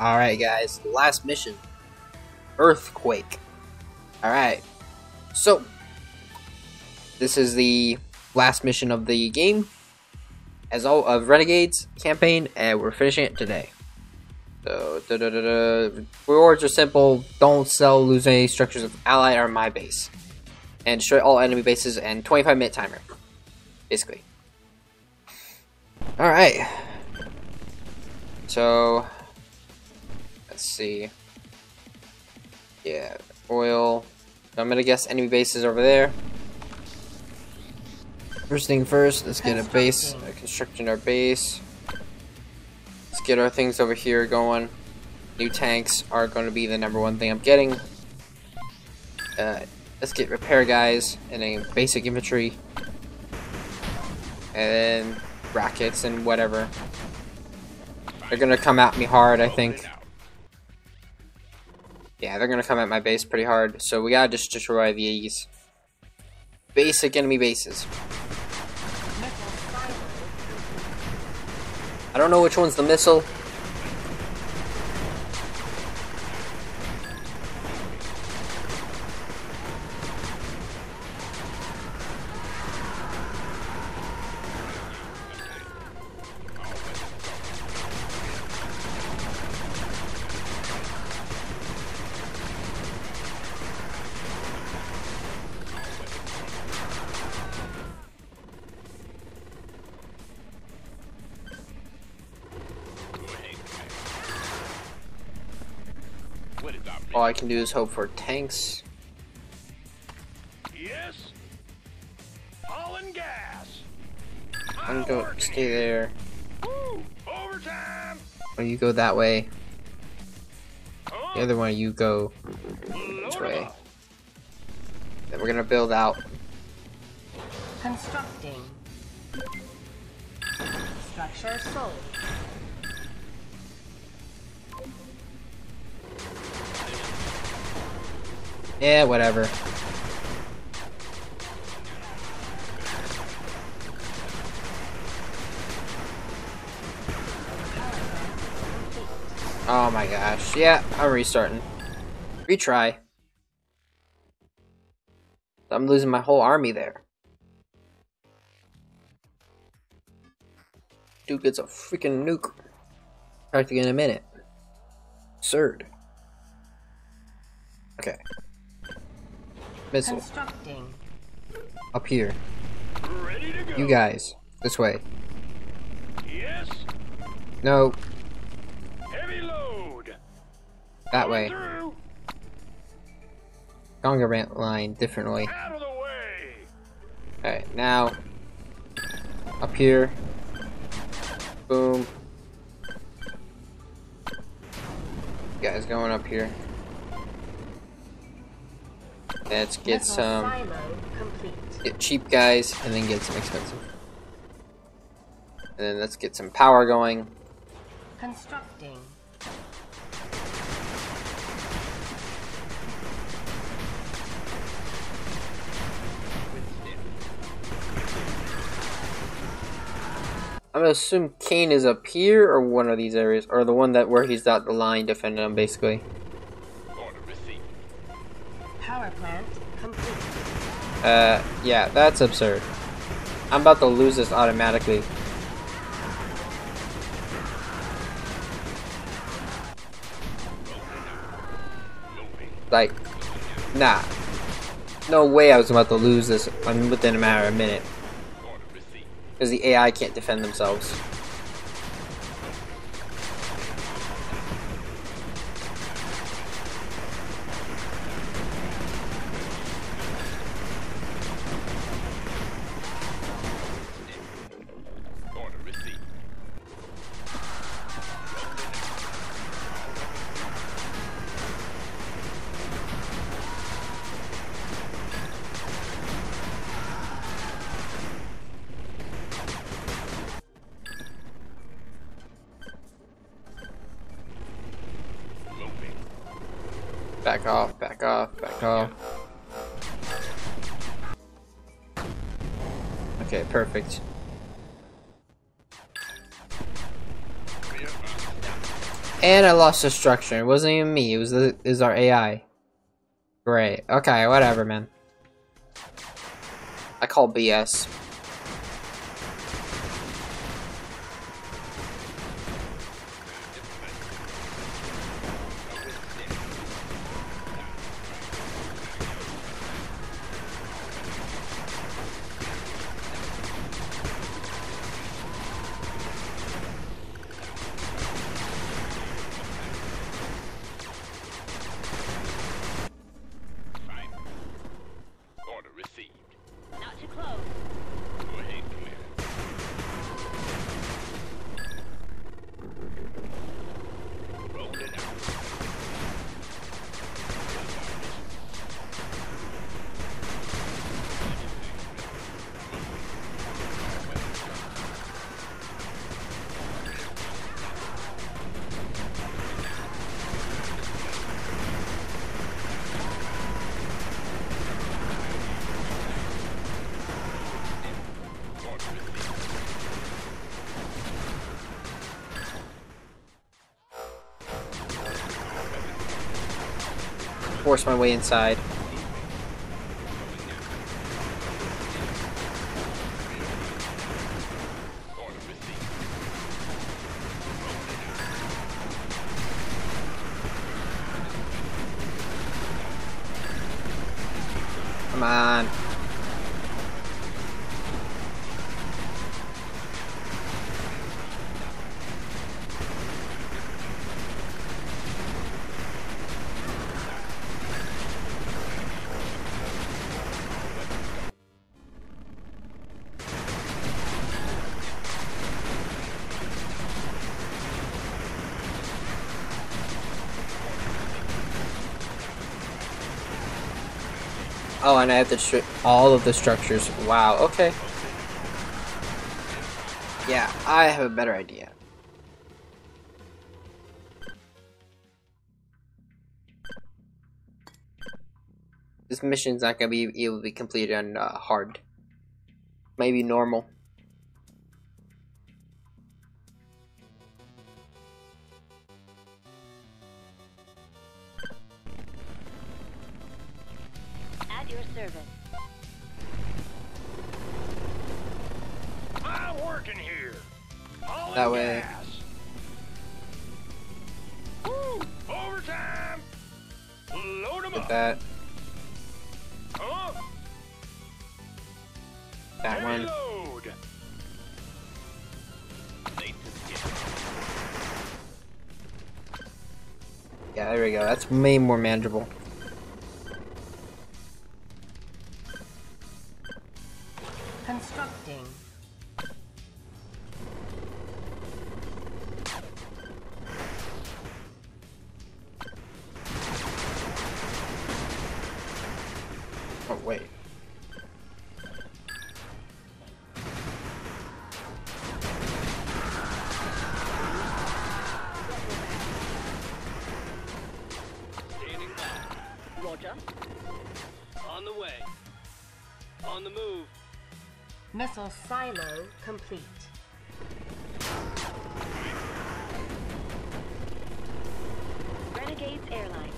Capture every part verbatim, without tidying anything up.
Alright guys, last mission. Earthquake. Alright. So, this is the last mission of the game. As all of Renegades campaign, and we're finishing it today. So, da, da, da, da. Rewards are simple. Don't sell, lose any structures of ally or my base. And destroy all enemy bases and twenty-five minute timer. Basically. Alright. So, let's see. Yeah, oil. I'm gonna guess enemy bases over there. First thing first, let's get a base, uh, constructing our base. Let's get our things over here going. New tanks are going to be the number one thing I'm getting. Uh, let's get repair guys and then basic infantry. And then rockets and whatever. They're gonna come at me hard, I think. Yeah, they're gonna come at my base pretty hard, so we gotta just destroy these basic enemy bases. I don't know which one's the missile. All I can do is hope for tanks. Yes. All in gas. I'm going to stay there. Woo! Overtime. Or you go that way. Huh? The other one you go this way. Then we're gonna build out. Constructing. Structure sold. Yeah, whatever. Oh my gosh. Yeah, I'm restarting. Retry. I'm losing my whole army there. Dude gets a freaking nuke. Practically in a minute. Absurd. Okay. Missile. Constructing. Up here. Ready to go. You guys. This way. Yes. No. Heavy load. That Coming way. through. Conga rant line differently. Out of the way. Alright, now. Up here. Boom. Guys going up here. Let's get Missile some silo complete. get cheap guys and then get some expensive. And then let's get some power going. Constructing. I'm gonna assume Kane is up here or one of these areas, or the one that where he's got the line defending him basically. Order received. Power plant complete. Uh, yeah, that's absurd. I'm about to lose this automatically. Like, nah. No way I was about to lose this within a matter of a minute. Order received. Because the A I can't defend themselves. Order received. Back off, back off, back off. Okay, perfect. And I lost the structure. It wasn't even me. It was the it was our A I. Great. Okay, whatever, man. I call B S. Order received. Not too close. Go ahead, Commander. Roll it out. Order received. Force my way inside. Order received. Come on. Oh, and I have to strip all of the structures. Wow, okay. Yeah, I have a better idea. This mission's not gonna be able to be completed on uh, hard. Maybe normal. At your service. I'm working here. All That in way. gas. Woo! Overtime. Load 'em Get up. that. Huh? That one. Reload. Late to skip. Yeah, there we go. That's way more manageable. Constructing. Oh, wait. Standing by. Roger. On the way. On the move. Missile silo complete. Renegades Airline.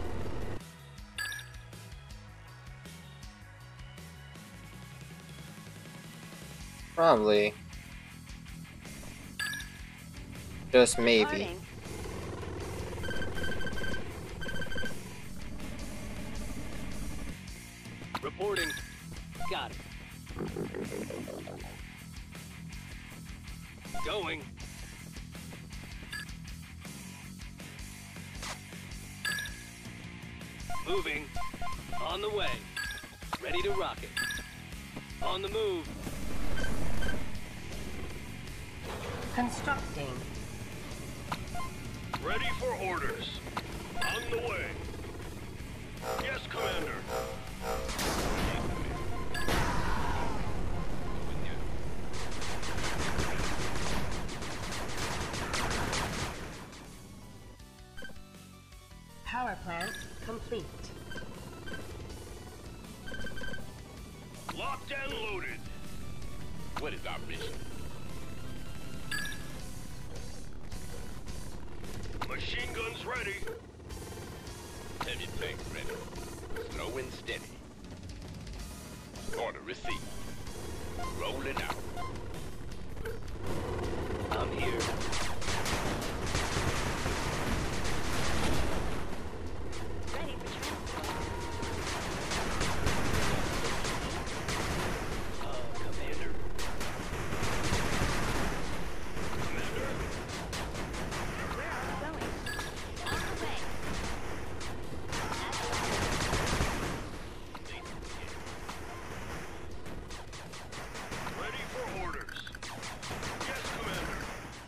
Probably. Just maybe. Departing. Reporting. Got it. Going. Moving. On the way. Ready to rock it. On the move. Constructing. Ready for orders. On the way. Yes, Commander. Power plant complete. Locked and loaded. What is our mission? Machine guns ready. Heavy tank ready. Slow and steady. Order received. Rolling out. I'm here. Ready for transport. Uh, Commander. Commander. Where are we going? On the way. Ready for orders. Yes, Commander.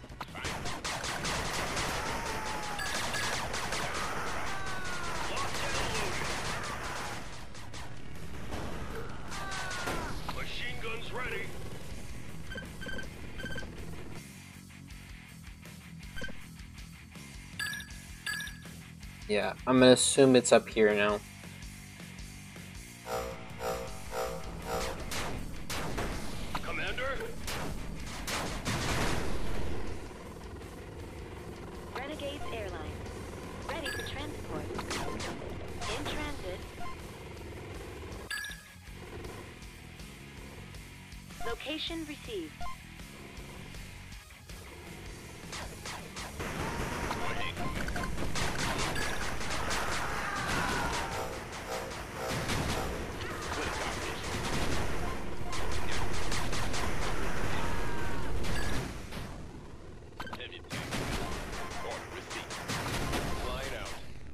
Locked and loaded. Machine guns ready. Yeah, I'm gonna assume it's up here now. Commander. Renegades Airline. Ready for transport. In transit. Location received. Heavy tank. Order received. Flying out.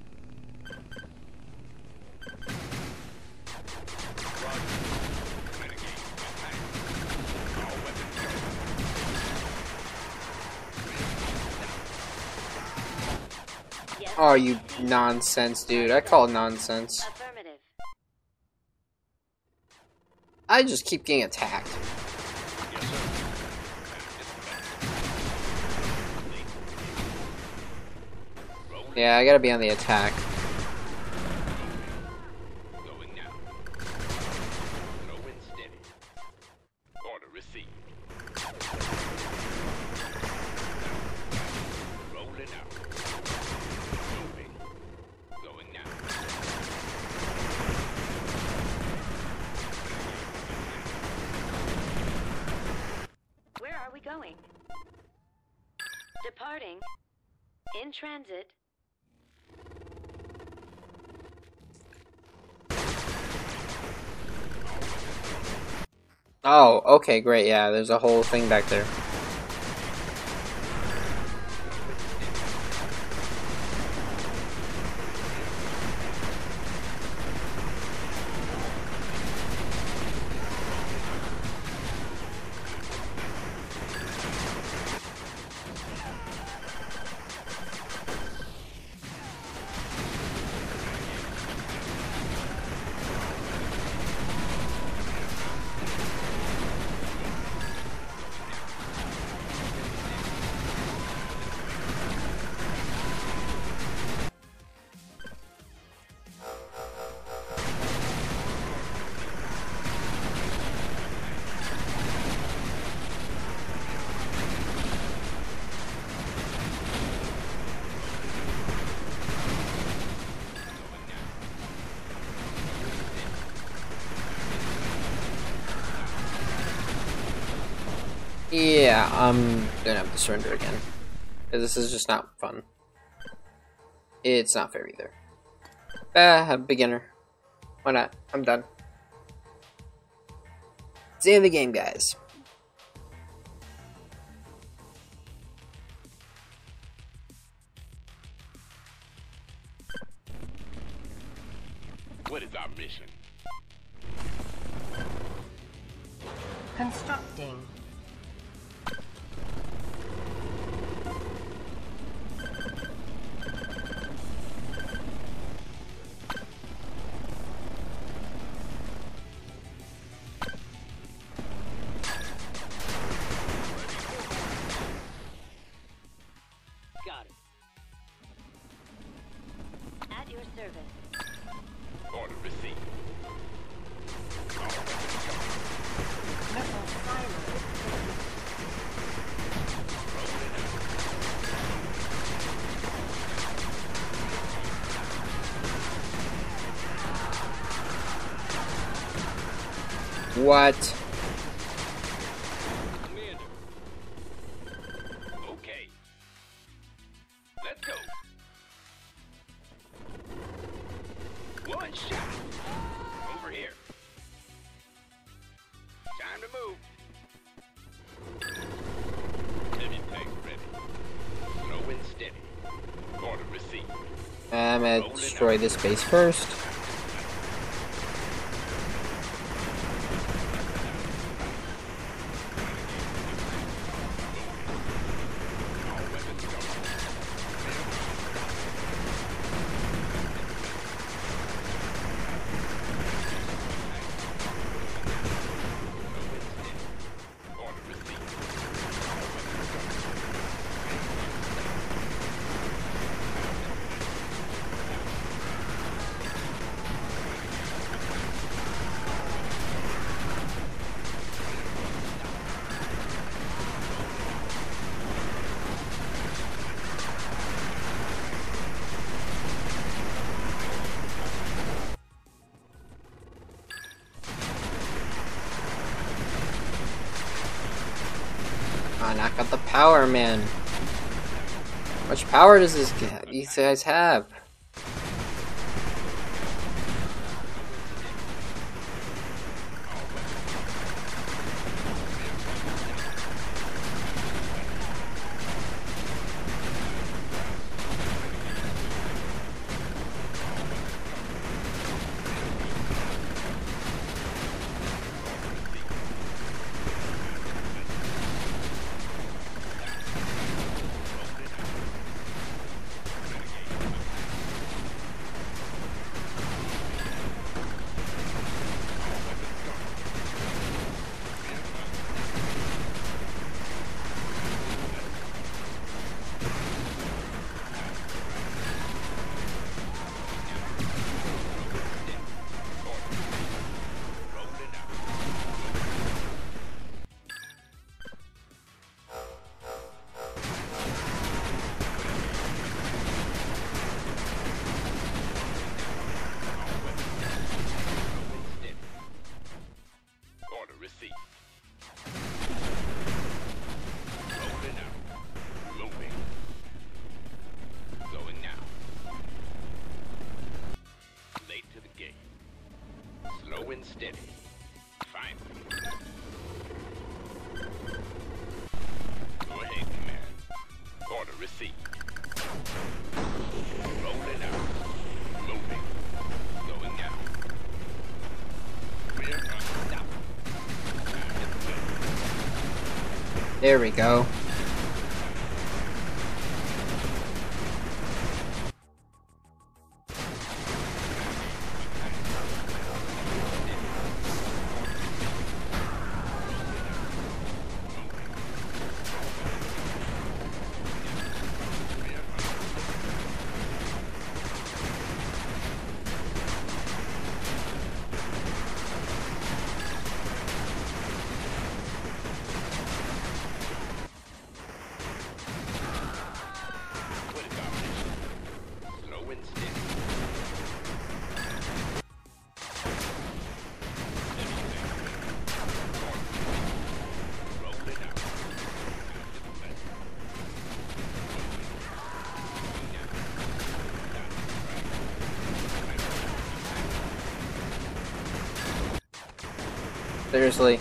Roger. Renegades attack. All weapons go. Yes. Oh, you nonsense, dude. I call nonsense. Affirmative. I just keep getting attacked. Yes, sir. Rolling. Yeah, I gotta be on the attack. Going now. Slow and steady. Order received. Rolling out. Moving. Going now. Where are we going? Departing. In transit. Oh, okay, great. Yeah, there's a whole thing back there. Yeah, I'm gonna have to surrender again. Because this is just not fun. It's not fair either. Ah, beginner. Why not? I'm done. It's the end of the game, guys. What is our mission? Constructing. Got it. At your service. Order received. Missile silo. What? Commander. Okay. Let's go. One shot. Over here. Time to move. Heavy tank ready. Slow and steady. Order received. I'm gonna destroy this base first. Ah, knock out the power, man. How much power does this guy, these guys have? Steady. Finally. Go ahead, command. Order received. Rolling out. Moving. Going now. We're unstoppable. There we go. Seriously.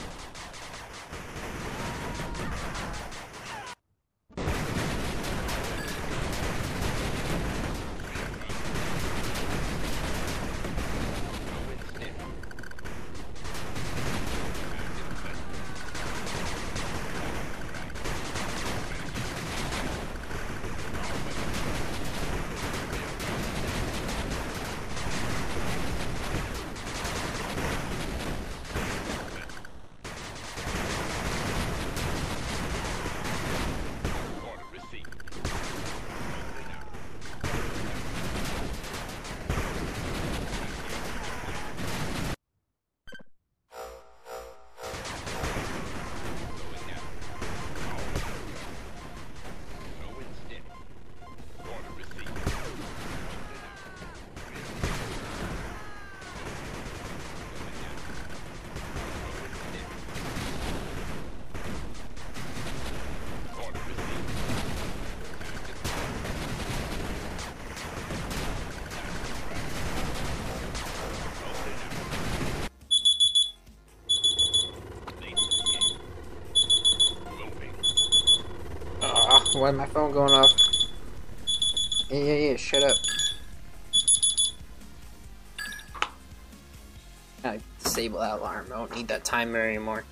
why is my phone going off? Yeah, yeah, yeah, shut up. I disable that alarm. I don't need that timer anymore.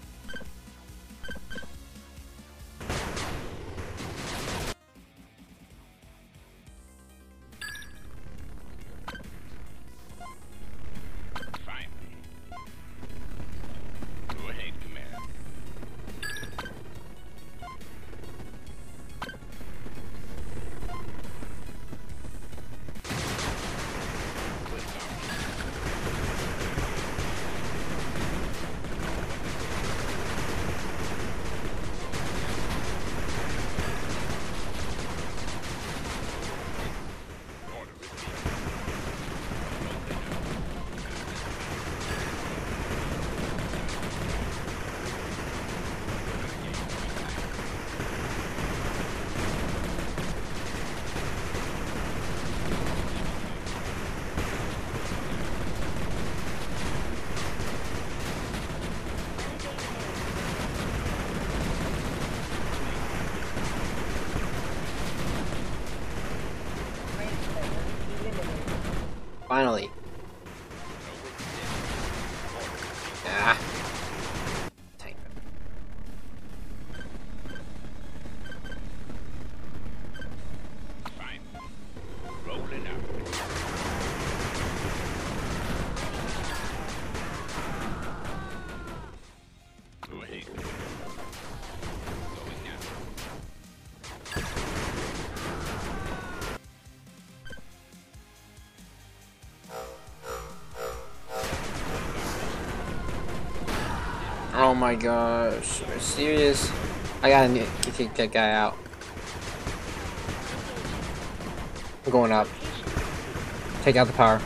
Finally. Ah. Tank. Fine. Rolling out. Go ahead. Going now. Oh my gosh. Are you serious? I gotta need to take that guy out. I'm going up. Take out the power.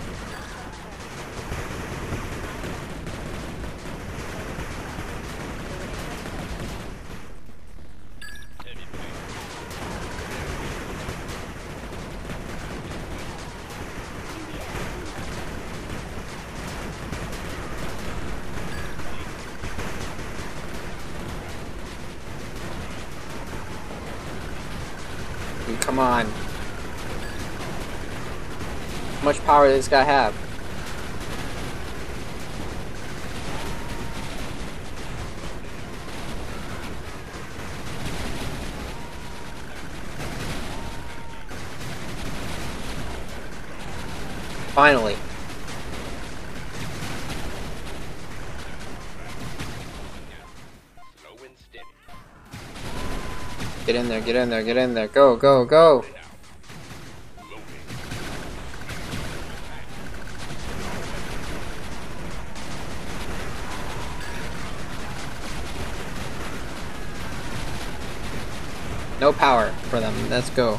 Come on. How much power does this guy have? Finally. Slow and steady. Get in there, get in there, get in there. Go, go, go. No power for them. Let's go.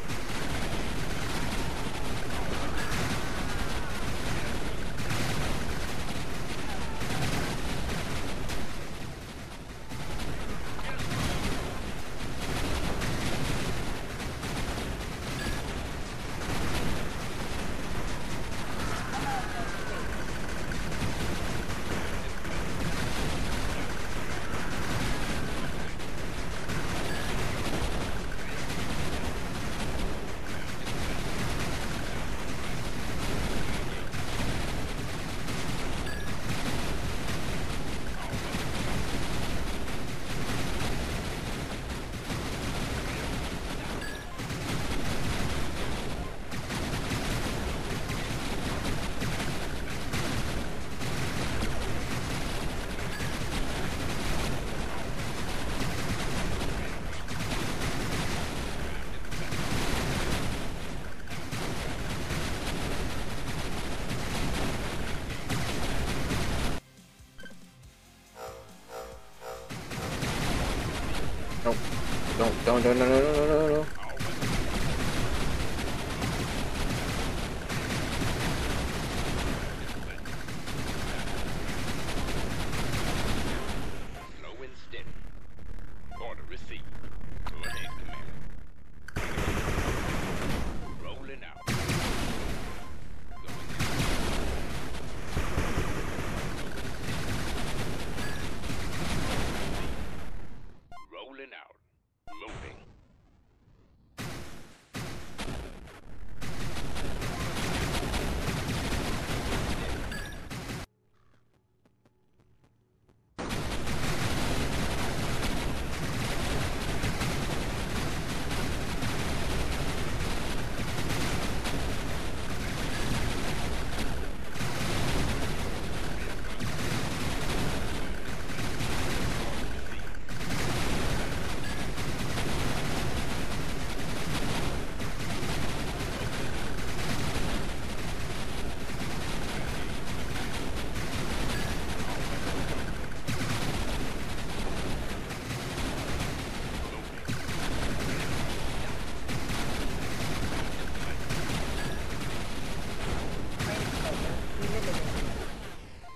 Nope. Don't, don't, don't, no, no, no, no, no, no. Slow and steady. Order received. Go ahead, Commander. Rolling out. Rolling out. Moving.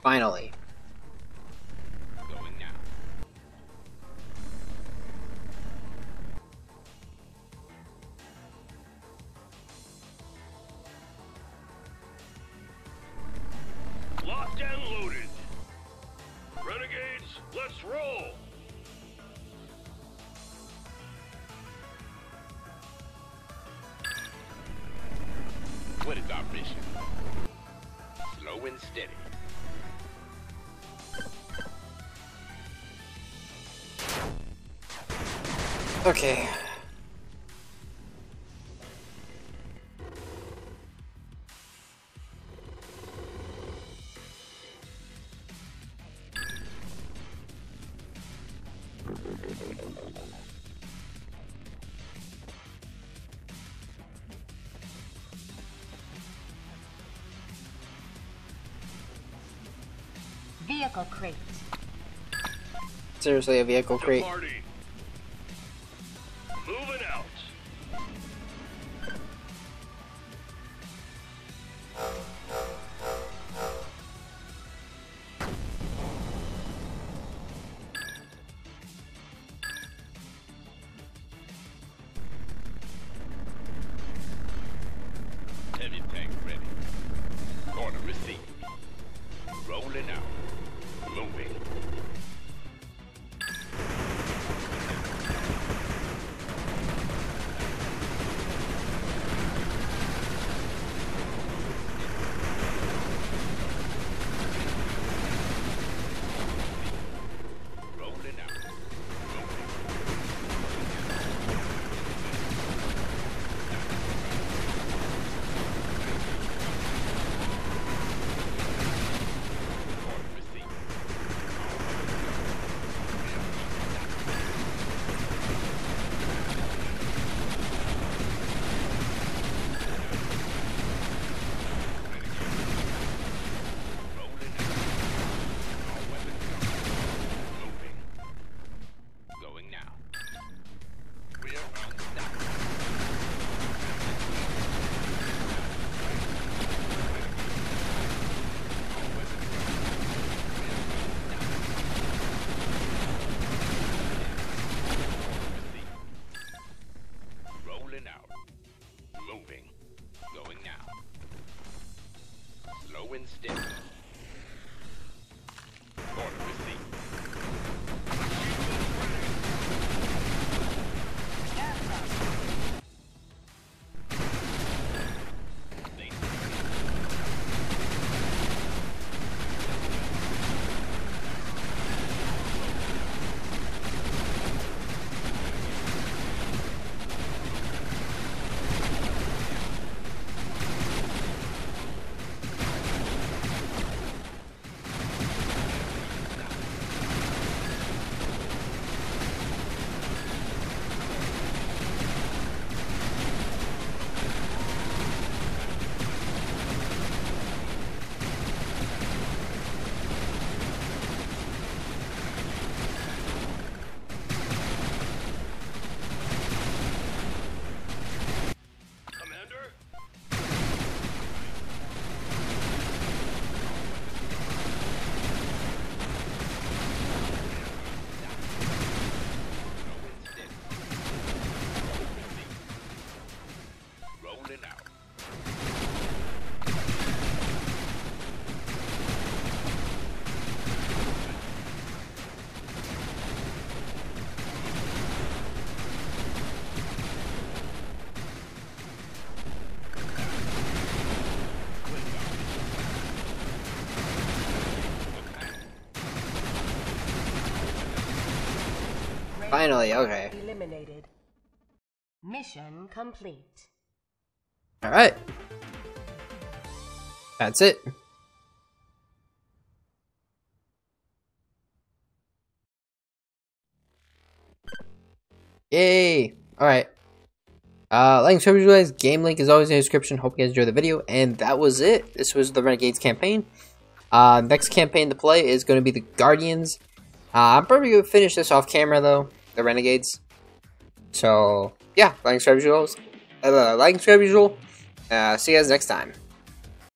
Finally. Going now. Locked and loaded. Renegades, let's roll. What is our mission? Slow and steady. Okay. Vehicle crate. Seriously, a vehicle crate. Party. Moving out. Heavy tank ready. Order received. Rolling out. Moving. Rolling out. Order received. Rolling out. All weapons gone. Moving. Going now. Rear unstoppable. All weapons gone. Rolling out. Moving. Going now. Slow and steady. Order received. Commander? Slow and steady. Rolling out. Finally, okay. Eliminated. Mission complete. Alright. That's it. Yay! Alright. Uh, like and subscribe, guys. Game link is always in the description. Hope you guys enjoyed the video. And that was it. This was the Renegades campaign. Uh, next campaign to play is going to be the Guardians. Uh, I'm probably going to finish this off camera, though. The Renegades. So, yeah. Like and subscribe, usual. Uh, like and subscribe, usual. Uh, see you guys next time.